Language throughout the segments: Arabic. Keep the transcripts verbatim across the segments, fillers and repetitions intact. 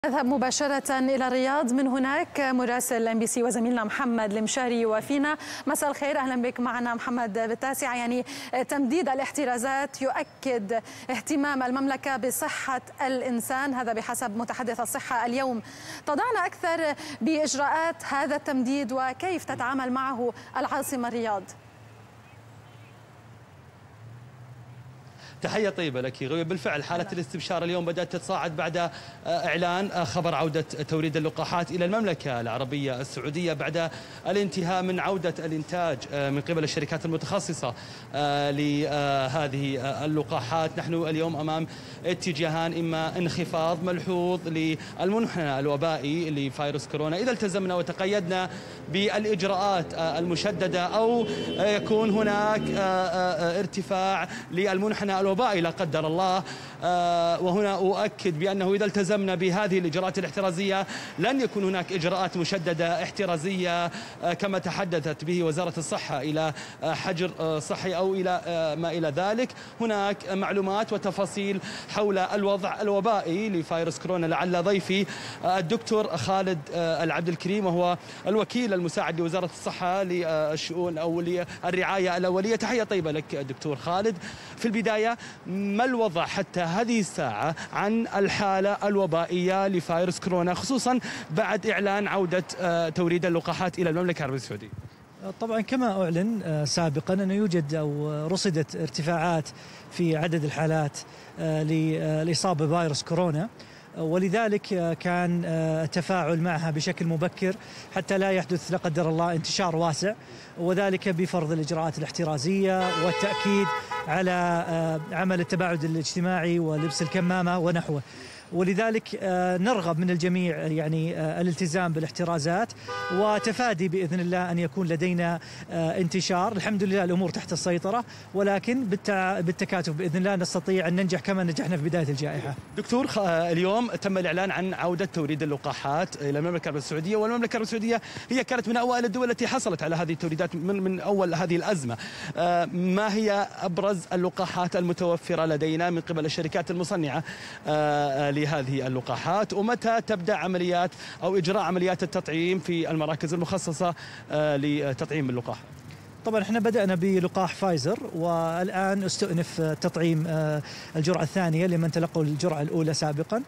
نذهب مباشرة إلى الرياض، من هناك مراسل ام بي سي وزميلنا محمد المشاري وفينا. مساء الخير، أهلا بك معنا محمد. بالتاسعة يعني تمديد الاحترازات يؤكد اهتمام المملكة بصحة الإنسان، هذا بحسب متحدث الصحة اليوم. تضعنا أكثر بإجراءات هذا التمديد وكيف تتعامل معه العاصمة الرياض. تحية طيبة لك غوية. بالفعل حالة الاستبشار اليوم بدأت تتصاعد بعد إعلان خبر عودة توريد اللقاحات إلى المملكة العربية السعودية بعد الانتهاء من عودة الإنتاج من قبل الشركات المتخصصة لهذه اللقاحات. نحن اليوم أمام اتجاهان، إما انخفاض ملحوظ للمنحنى الوبائي لفيروس كورونا إذا التزمنا وتقيدنا بالإجراءات المشددة، أو يكون هناك ارتفاع للمنحنى الوبائي لا قدر الله. وهنا أؤكد بأنه إذا التزمنا بهذه الإجراءات الاحترازية لن يكون هناك إجراءات مشددة احترازية كما تحدثت به وزارة الصحة إلى حجر صحي أو إلى ما إلى ذلك. هناك معلومات وتفاصيل حول الوضع الوبائي لفيروس كورونا. لعل ضيفي الدكتور خالد العبد الكريم وهو الوكيل المساعد لوزارة الصحة للشؤون أو للرعاية الأولية. تحية طيبة لك دكتور خالد. في البداية، ما الوضع حتى هذه الساعة عن الحالة الوبائية لفيروس كورونا، خصوصا بعد إعلان عودة توريد اللقاحات إلى المملكة العربية السعودية؟ طبعا كما أعلن سابقا أنه يوجد أو رصدت ارتفاعات في عدد الحالات للإصابة بفيروس كورونا، ولذلك كان التفاعل معها بشكل مبكر حتى لا يحدث لا قدر الله انتشار واسع، وذلك بفرض الإجراءات الاحترازية والتأكيد على عمل التباعد الاجتماعي ولبس الكمامة ونحوه. ولذلك نرغب من الجميع يعني الالتزام بالاحترازات وتفادي بإذن الله أن يكون لدينا انتشار. الحمد لله الأمور تحت السيطرة، ولكن بالتكاتف بإذن الله نستطيع أن ننجح كما نجحنا في بداية الجائحة. دكتور، اليوم تم الإعلان عن عودة توريد اللقاحات إلى المملكة العربية السعودية، والمملكة العربية السعودية هي كانت من أوائل الدول التي حصلت على هذه التوريدات من من أول هذه الأزمة. ما هي أبرز اللقاحات المتوفرة لدينا من قبل الشركات المصنعة لهذه اللقاحات، ومتى تبدأ عمليات أو إجراء عمليات التطعيم في المراكز المخصصة لتطعيم اللقاح؟ طبعا احنا بدأنا بلقاح فايزر، والآن استؤنف تطعيم الجرعة الثانية لمن تلقوا الجرعة الأولى سابقا،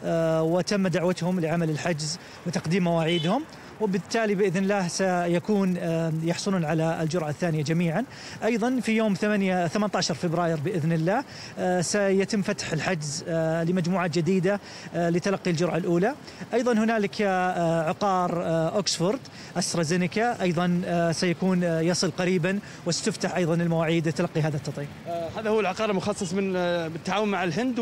وتم دعوتهم لعمل الحجز وتقديم مواعيدهم، وبالتالي بإذن الله سيكون يحصلون على الجرعة الثانية جميعا. أيضا في يوم ثمانية ثمانية عشر فبراير بإذن الله سيتم فتح الحجز لمجموعات جديدة لتلقي الجرعة الأولى. أيضا هنالك عقار أوكسفورد أسترازينيكا أيضا سيكون يصل قريبا، وستفتح أيضا المواعيد لتلقي هذا التطعيم. هذا هو العقار المخصص من بالتعاون مع الهند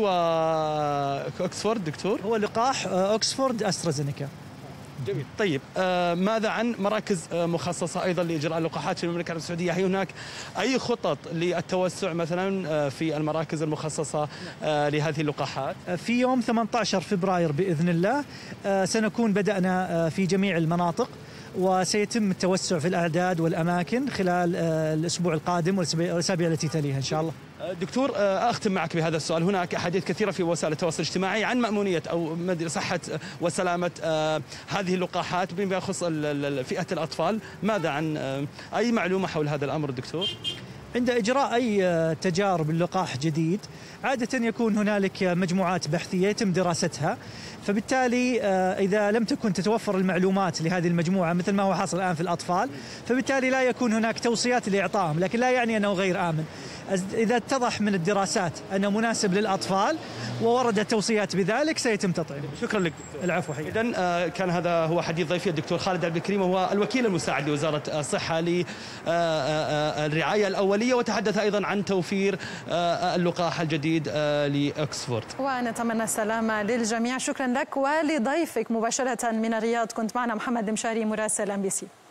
وأوكسفورد دكتور؟ هو لقاح أوكسفورد أسترازينيكا. جميل. طيب، آه ماذا عن مراكز آه مخصصة أيضا لإجراء اللقاحات في المملكة العربية السعودية؟ هل هناك أي خطط للتوسع مثلا آه في المراكز المخصصة آه لهذه اللقاحات؟ في يوم ثمانية عشر فبراير بإذن الله آه سنكون بدأنا آه في جميع المناطق، وسيتم التوسع في الأعداد والأماكن خلال آه الأسبوع القادم والأسابيع التي تليها إن شاء الله. دكتور، أختم معك بهذا السؤال. هناك أحاديث كثيرة في وسائل التواصل الاجتماعي عن مأمونية أو صحة وسلامة هذه اللقاحات بما يخص فئة الأطفال. ماذا عن أي معلومة حول هذا الأمر دكتور؟ عند إجراء أي تجارب اللقاح جديد عادة يكون هنالك مجموعات بحثية يتم دراستها، فبالتالي إذا لم تكن تتوفر المعلومات لهذه المجموعة مثل ما هو حاصل الآن في الأطفال، فبالتالي لا يكون هناك توصيات لإعطائهم، لكن لا يعني أنه غير آمن. إذا اتضح من الدراسات أنه مناسب للأطفال ووردت توصيات بذلك سيتم تطعيمه. شكرا لك. العفو حقيقي. إذن كان هذا هو حديث ضيفي الدكتور خالد عبد الكريم، وهو الوكيل المساعد لوزارة الصحة للرعاية الأولية، وتحدث أيضا عن توفير اللقاح الجديد لأكسفورد. ونتمنى السلامة للجميع. شكرا لك ولضيفك مباشرة من الرياض. كنت معنا محمد المشاري مراسل ام بي سي.